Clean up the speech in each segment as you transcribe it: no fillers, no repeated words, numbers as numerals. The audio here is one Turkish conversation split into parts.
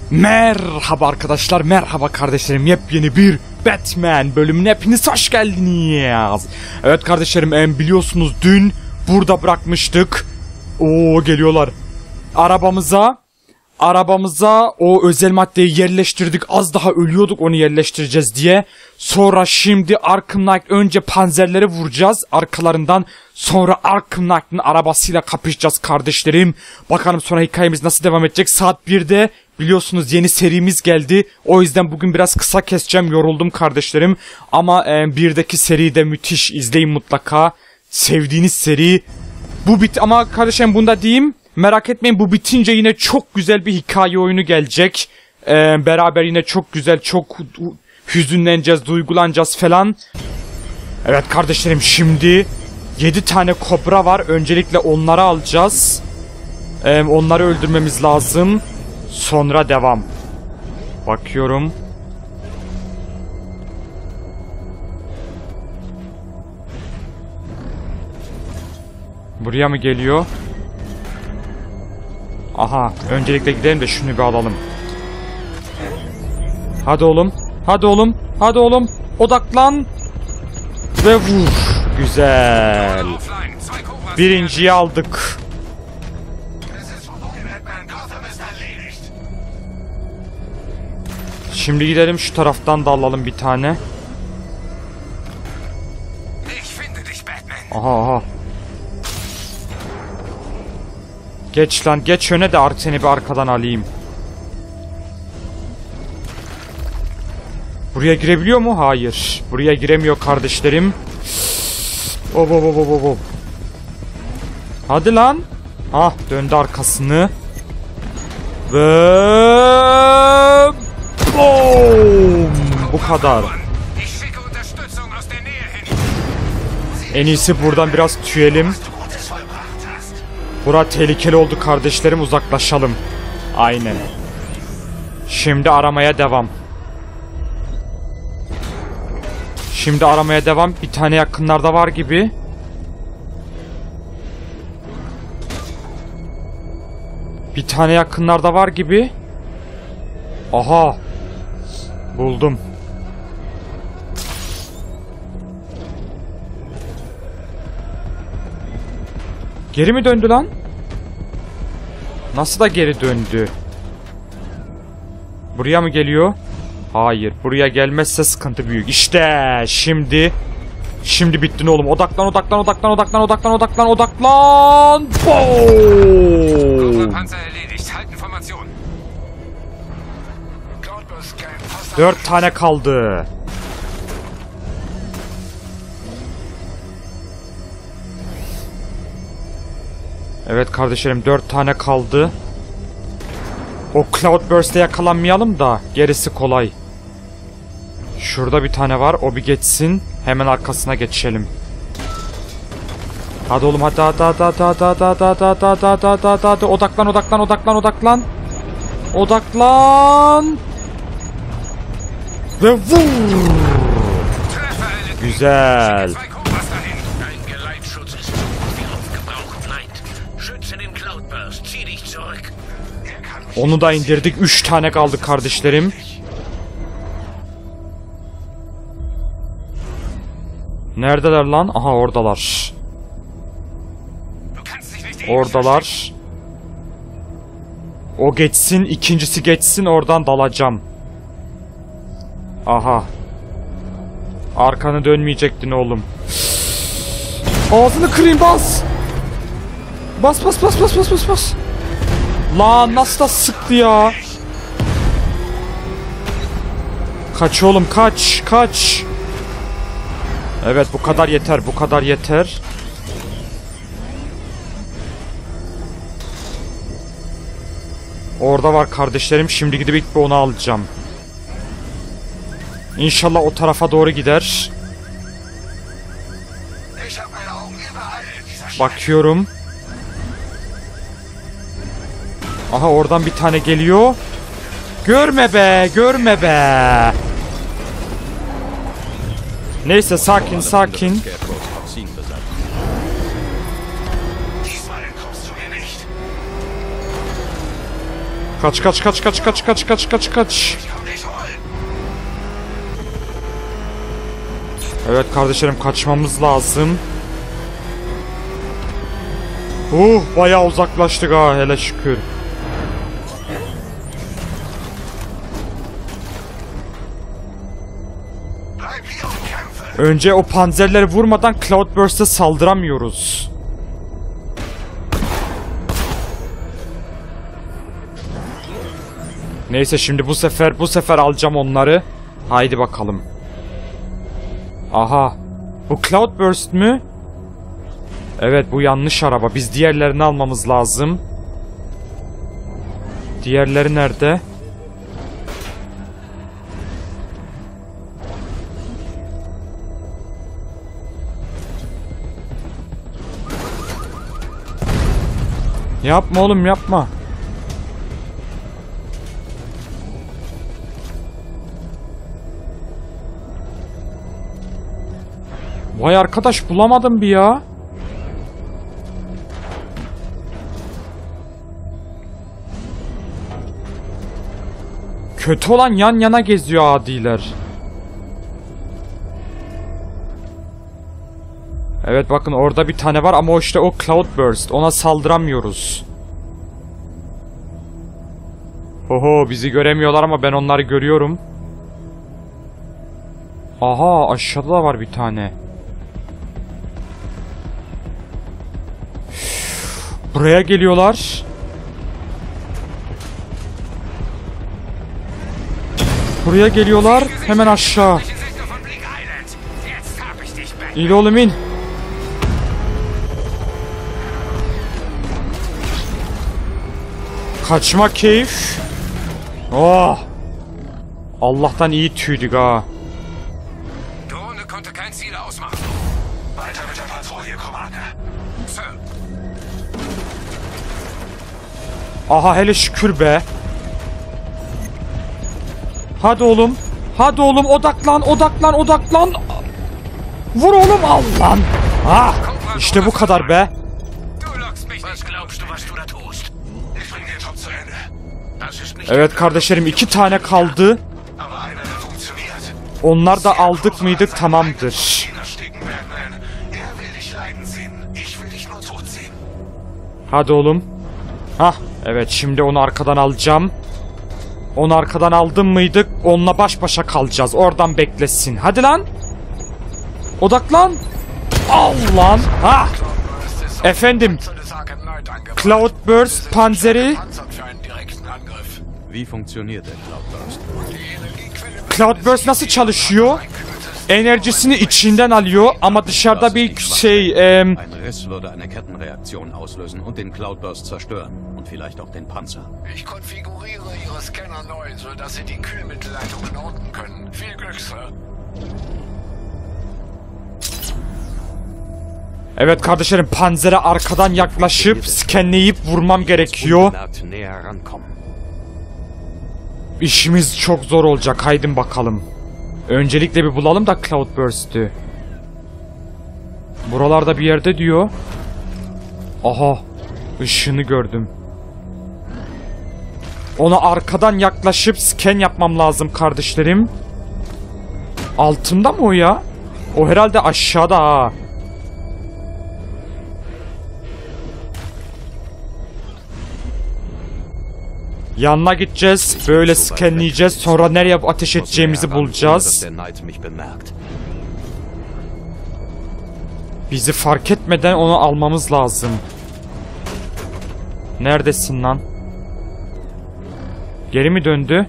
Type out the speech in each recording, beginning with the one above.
Merhaba arkadaşlar, merhaba kardeşlerim. Yepyeni bir Batman bölümüne hepiniz hoş geldiniz. Evet kardeşlerim, biliyorsunuz dün burada bırakmıştık. Oo, geliyorlar. Arabamıza o özel maddeyi yerleştirdik. Az daha ölüyorduk onu yerleştireceğiz diye. Sonra şimdi Arkham Knight, önce panzerleri vuracağız arkalarından. Sonra Arkham Knight'ın arabasıyla kapışacağız kardeşlerim. Bakalım sonra hikayemiz nasıl devam edecek. Saat 1'de biliyorsunuz yeni serimiz geldi. O yüzden bugün biraz kısa keseceğim. Yoruldum kardeşlerim. Ama 1'deki seri de müthiş. İzleyin mutlaka. Sevdiğiniz seri. Ama kardeşim bunu da diyeyim. Merak etmeyin, bu bitince yine çok güzel bir hikaye oyunu gelecek. Beraber yine çok güzel, çok hüzünleneceğiz, duygulanacağız falan. Evet kardeşlerim, şimdi 7 tane kobra var. Öncelikle onları alacağız. Onları öldürmemiz lazım. Sonra devam. Bakıyorum. Buraya mı geliyor? Aha, öncelikle gidelim de şunu bir alalım. Hadi oğlum, hadi oğlum, hadi oğlum. Odaklan. Ve vur. Güzel. Birinciyi aldık. Şimdi gidelim şu taraftan da alalım bir tane. Aha. Geç lan, geç öne de seni bir arkadan alayım. Buraya girebiliyor mu? Hayır. Buraya giremiyor kardeşlerim. Hop. Hadi lan. Ah, döndü arkasını. Ve boom! Bu kadar. En iyisi buradan biraz tüyelim. Bura tehlikeli oldu kardeşlerim, uzaklaşalım. Aynen. Şimdi aramaya devam. Bir tane yakınlarda var gibi. Aha. Buldum. Geri mi döndü lan? Nasıl da geri döndü? Buraya mı geliyor? Hayır. Buraya gelmezse sıkıntı büyük. İşte şimdi. Şimdi bittin oğlum. Odaklan. Boom! 4 tane kaldı. Evet kardeşlerim, 4 tane kaldı. O Cloudburst'e yakalanmayalım da gerisi kolay. Şurada bir tane var, o bir geçsin. Hemen arkasına geçelim. Hadi oğlum, hadi. Odaklan. Ve vur. Güzel. Onu da indirdik. 3 tane kaldı kardeşlerim. Neredeler lan? Aha, oradalar. O geçsin, ikincisi geçsin, oradan dalacağım. Aha. Arkanı dönmeyecektin oğlum. Ağzını kırayım, bas. Bas. Lan nasıl da sıktı ya. Kaç oğlum, kaç. Evet, bu kadar yeter. Orada var kardeşlerim, şimdi gidip ilk bir onu alacağım. İnşallah o tarafa doğru gider. Bakıyorum. Aha, oradan bir tane geliyor. Görme be. Neyse, sakin. Kaç kaç kaç kaç kaç kaç kaç kaç kaç. Evet kardeşlerim, kaçmamız lazım. Bayağı uzaklaştık ha, hele şükür. Önce o panzerleri vurmadan Cloudburst'e saldıramıyoruz. Neyse, şimdi bu sefer alacağım onları. Haydi bakalım. Aha. Bu Cloudburst mü? Evet, bu yanlış araba. Biz diğerlerini almamız lazım. Diğerleri nerede? Yapma oğlum, yapma. Vay arkadaş, bulamadım bir ya. Kötü olan yan yana geziyor adiler. Evet bakın, orada bir tane var ama o işte o Cloudburst. Ona saldıramıyoruz. Oho, bizi göremiyorlar ama ben onları görüyorum. Aha, aşağıda da var bir tane. Buraya geliyorlar. Buraya geliyorlar. Hemen aşağı. İyi oğlum, in. Kaçma keyif. Oh. Allah'tan iyi tüydük ha. Aha, hele şükür be. Hadi oğlum. Hadi oğlum, odaklan, odaklan, odaklan. Vur oğlum, al lan. Ah, işte bu kadar be. Evet kardeşlerim, 2 tane kaldı. Onlar da aldık mıydık tamamdır. Hadi oğlum. Hah, evet, şimdi onu arkadan alacağım. Onu arkadan aldım mıydık, onunla baş başa kalacağız. Oradan beklesin. Hadi lan. Odaklan. Al lan. Ha. Efendim. Cloudburst panzeri. Cloudburst nasıl çalışıyor? Enerjisini içinden alıyor ama dışarıda bir şey... Ich konfiguriere Ihre Scanner neu, sodass Sie die Kühlmittelleitungen orten können. Viel Glück, Sir. Evet kardeşlerim, panzere arkadan yaklaşıp scanleyip vurmam gerekiyor. İşimiz çok zor olacak. Haydi bakalım. Öncelikle bir bulalım da Cloudburst'ü. Buralarda bir yerde diyor. Aha, ışığını gördüm. Ona arkadan yaklaşıp scan yapmam lazım kardeşlerim. Altında mı o ya? O herhalde aşağıda ha. Yanına gideceğiz. Böyle scanleyeceğiz. Sonra nereye ateş edeceğimizi bulacağız. Bizi fark etmeden onu almamız lazım. Neredesin lan? Geri mi döndü?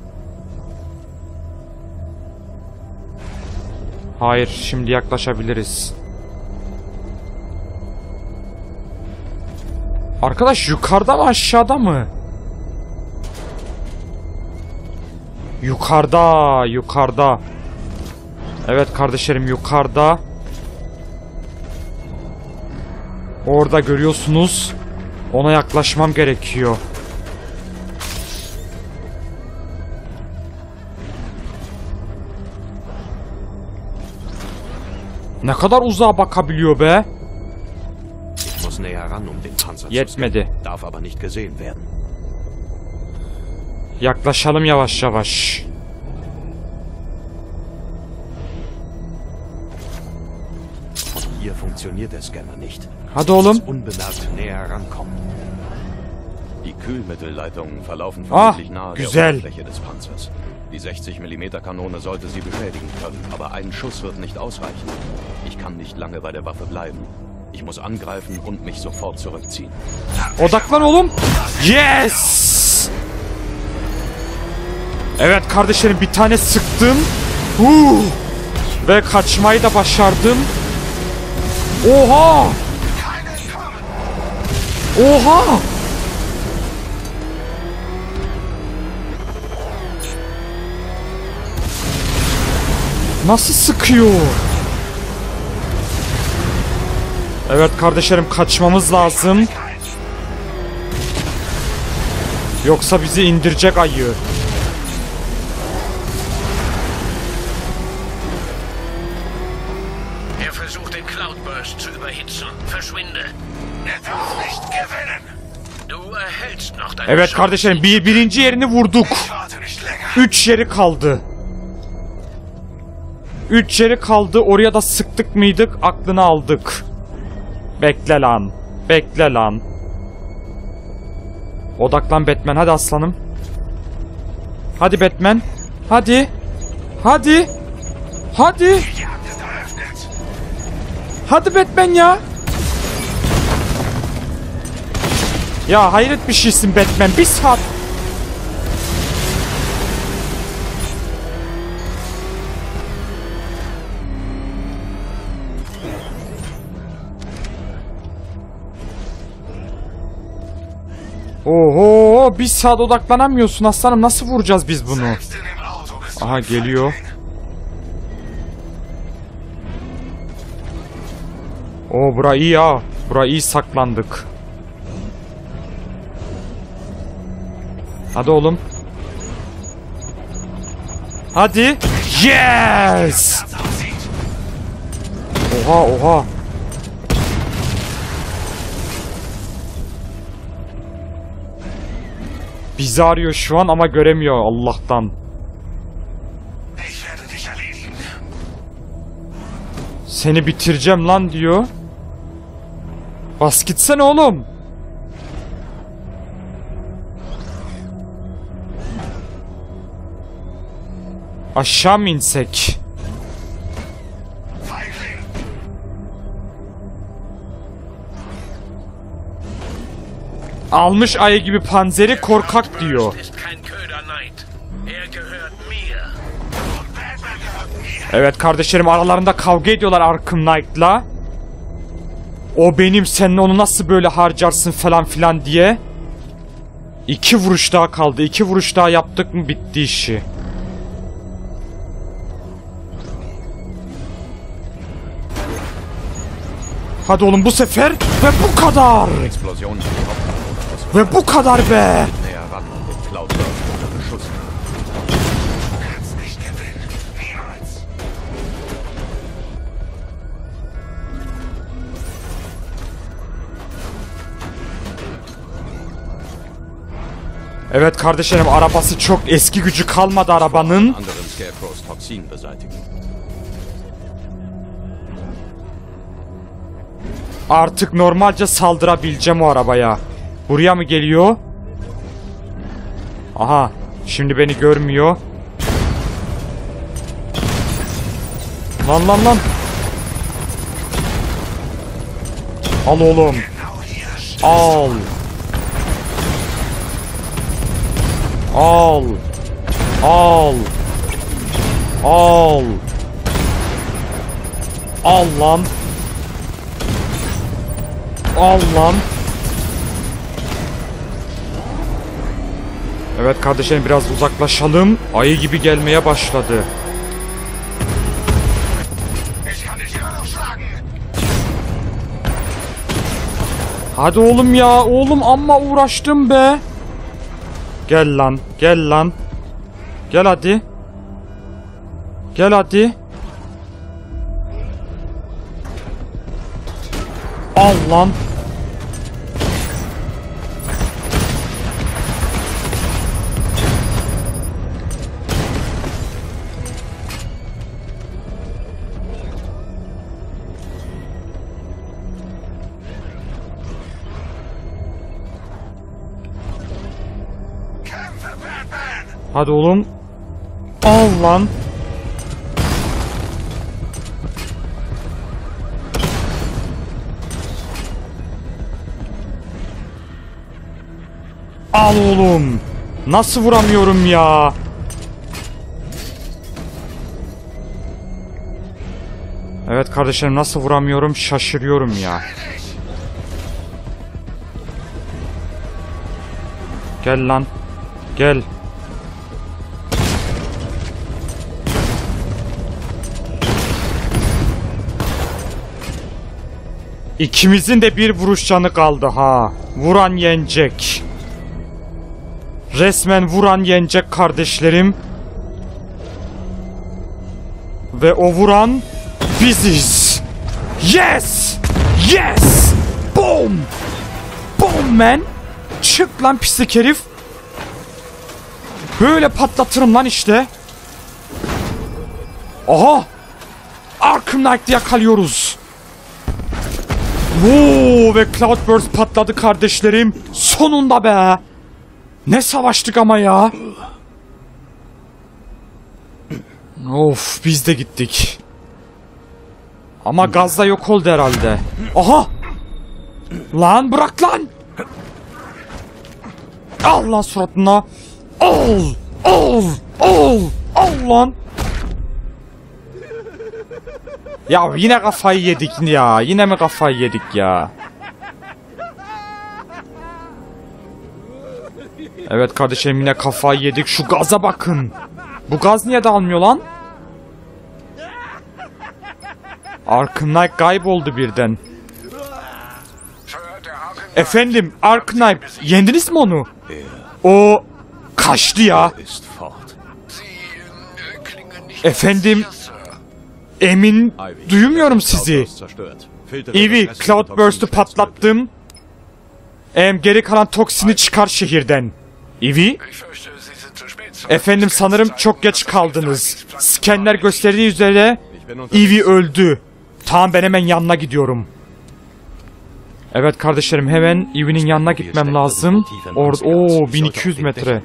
Hayır, şimdi yaklaşabiliriz. Arkadaş, yukarıda mı aşağıda mı? Yukarıda, yukarıda. Evet kardeşlerim, yukarıda. Orada görüyorsunuz. Ona yaklaşmam gerekiyor. Ne kadar uzağa bakabiliyor be? Ich muss näher ran, um den Panzer zu Yetmedi. scannen, darf aber nicht gesehen werden. Yaklaşalım yavaş yavaş. Hier funktioniert der Scanner nicht. Hadi oğlum. Unbemerkt näher rankommen. Die Kühlmittelleitungen verlaufen Ah, vermutlich nahe güzel. der Oberfläche des Panzers. Die 60 mm Kanone sollte sie beschädigen können, aber ein Schuss wird nicht ausreichen. Ich kann nicht lange bei der Waffe bleiben. Ich muss angreifen und mich sofort zurückziehen. Odaklan oğlum. Yes! Evet kardeşlerim, bir tane sıktım. Ve kaçmayı da başardım. Oha! Oha! Nasıl sıkıyor? Evet kardeşlerim, kaçmamız lazım. Yoksa bizi indirecek ayı. Er versucht den Cloudburst zu überhitzen. Verschwinde. Er darf nicht gewinnen. Du erhältst noch deine Evet Chance. kardeşlerim, birinci yerini vurduk. Warte nicht länger. 3 yeri kaldı. 3 yeri kaldı. Oraya da sıktık mıydık? Aklını aldık. Bekle lan. Bekle lan. Odaklan Batman. Hadi aslanım. Hadi Batman. Hadi. Hadi. Hadi. Die Jagd ist eröffnet. Hadi Batman ya. Ya hayret bir şeysin Batman. Bir saat. Oho, bir saat odaklanamıyorsun aslanım. Nasıl vuracağız biz bunu? Selbst in dem Auto bist du Aha, ein geliyor. Feigling. Oo, bura iyi ya. Bura iyi saklandık. Hadi oğlum. Hadi. Yes! Das aussieht. Oha oha. Bizi arıyor şu an ama göremiyor Allah'tan. Ich werde dich erledigen. Seni bitireceğim lan diyor. Bas gitsene oğlum. Aşağı mı insek? Feigling. Almış ayı gibi panzeri, korkak diyor. Ist kein Köderneid. Er gehört mir. Und Batman gehört mir. Evet kardeşlerim, aralarında kavga ediyorlar Arkham Knight'la. O benim, sen onu nasıl böyle harcarsın falan filan diye. 2 vuruş daha kaldı. 2 vuruş daha yaptık mı bitti işi. Hadi oğlum bu sefer ve bu kadar. Explosion. Ve bu kadar be. Näher ran und den Cloudburst unter Beschuss. Du kannst nicht gewinnen. Niemals. Evet kardeşlerim, arabası çok eski gücü kalmadı arabanın. Anderen Scarecrows Toxin beseitigen. Artık normalce saldırabileceğim o arabaya. Buraya mı geliyor? Aha. Şimdi beni görmüyor. Lan lan lan. Al oğlum. Genau hier. Al. Al. Al. Al. Al lan. Al lan. Evet kardeşlerim, biraz uzaklaşalım. Ayı gibi gelmeye başladı. Ich kann dich immer noch schlagen. Hadi oğlum ya. Oğlum amma uğraştım be. Gel lan. Gel lan. Gel hadi. Gel hadi. Al lan. Hadi oğlum. Al lan. Al oğlum. Nasıl vuramıyorum ya? Evet kardeşlerim, nasıl vuramıyorum şaşırıyorum ya. Gel lan. Gel. İkimizin de bir vuruş canı kaldı ha. Vuran yenecek. Resmen vuran yenecek kardeşlerim. Ve o vuran biziz. Yes! Yes! Boom! Boom man! Çık lan pislik herif. Böyle patlatırım lan işte. Aha! Arkham Knight'ı yakalıyoruz. Woo! Ve Cloudburst patladı kardeşlerim. Sonunda be! Ne savaştık ama ya. Of, biz de gittik. Ama gazda yok oldu herhalde. Aha! Lan bırak lan! Al lan suratına. Al! Al! Al! Al lan! Ya yine kafayı yedik ya. Yine mi kafayı yedik ya? Evet kardeşim, yine kafayı yedik. Şu gaza bakın. Bu gaz niye dağılmıyor lan? Arkham Knight kayboldu birden. Efendim Arkham Knight, yendiniz mi onu? O kaçtı ya. Efendim, emin duymuyorum sizi. Ivy, Cloudburst'u patlattım. Geri kalan toksini çıkar şehirden. Ivy? Efendim sanırım çok geç kaldınız. Scanner gösterdiği üzere Ivy öldü. Tamam, ben hemen yanına gidiyorum. Evet kardeşlerim, hemen Ivy'nin yanına gitmem lazım. Orada 1200 metre.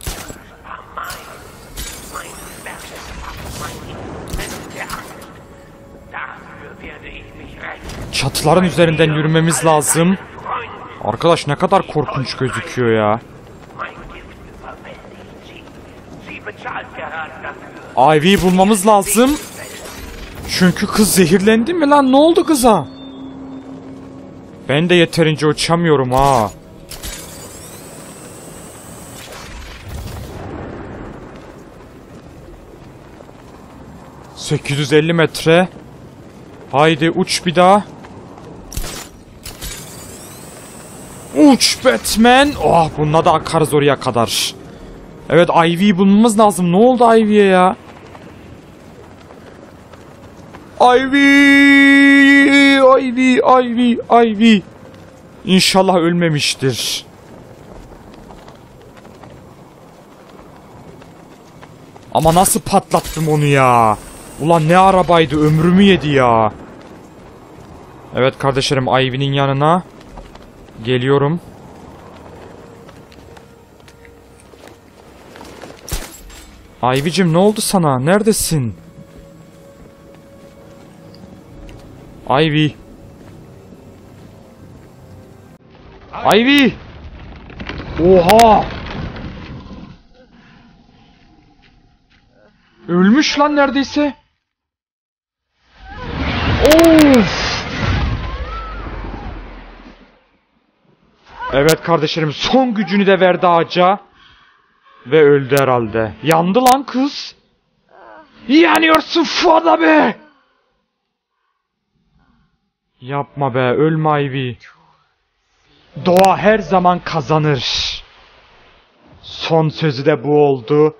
Çatıların üzerinden yürümemiz lazım. Arkadaş ne kadar korkunç gözüküyor ya. Ivy'yi bulmamız lazım. Çünkü kız zehirlendi mi lan? Ne oldu kıza? Ben de yeterince uçamıyorum ha. ...850 metre. Haydi uç bir daha. Uç Batman. Oh, bununla da akarız oraya kadar. Evet, Ivy'yi bulmamız lazım. Ne oldu Ivy'ye ya? Ivy. İnşallah ölmemiştir. Ama nasıl patlattım onu ya? Ulan ne arabaydı, ömrümü yedi ya. Evet kardeşlerim, Ivy'nin yanına geliyorum. Ivy'cim ne oldu sana? Neredesin? Ivy. Ivy. Oha. Ölmüş lan neredeyse. Of. Evet kardeşlerim, son gücünü de verdi ağaca. Ve öldü herhalde. Yandı lan kız. Yanıyorsun Fuada be. Yapma be, ölme Ivy. Doğa her zaman kazanır. Son sözü de bu oldu.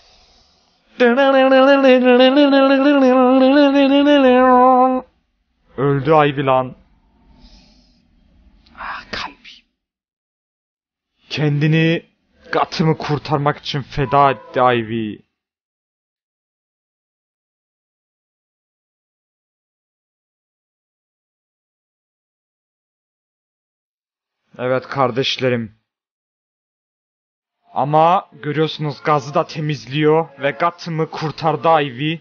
Öldü Ivy lan. Ah, kalbim. Kendini Gotham'ı kurtarmak için feda etti Ivy. Evet kardeşlerim. Ama görüyorsunuz gazı da temizliyor ve Gotham'ı kurtardı Ivy.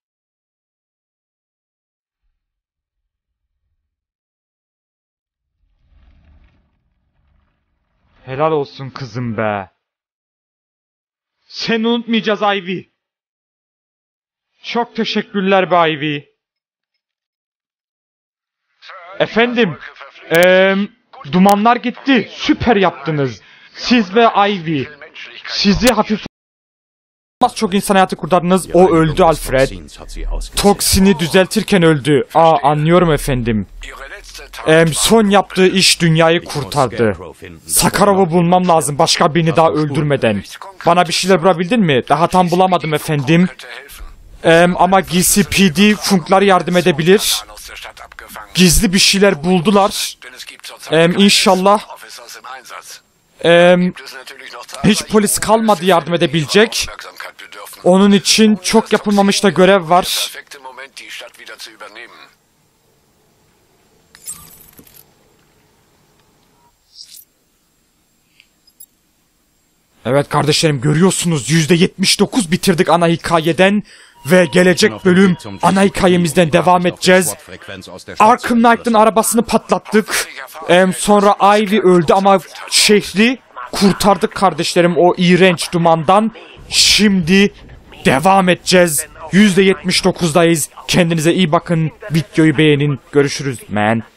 Helal olsun kızım be. Seni unutmayacağız Ivy. Çok teşekkürler be Ivy. Efendim, dumanlar gitti. Süper yaptınız. Siz ve Ivy. Sizi hafif... Çok insan hayatı kurtardınız. O öldü Alfred. Toksini düzeltirken öldü. Anlıyorum efendim. Son yaptığı iş dünyayı kurtardı. Sakarov'u bulmam lazım başka birini daha öldürmeden. Bana bir şeyler bulabildin mi? Daha tam bulamadım efendim. Ama GCPD Funklar yardım edebilir. Gizli bir şeyler buldular. İnşallah. Hiç polis kalmadı yardım edebilecek. Onun için çok yapılmamış da görev var. Evet kardeşlerim görüyorsunuz %79 bitirdik ana hikayeden. Ve gelecek bölüm ana hikayemizden devam edeceğiz. Arkham Knight'ın arabasını patlattık. Sonra Ivy öldü ama şehri kurtardık kardeşlerim o iğrenç dumandan. Şimdi devam edeceğiz. %79'dayız. Kendinize iyi bakın. Videoyu beğenin. Görüşürüz man.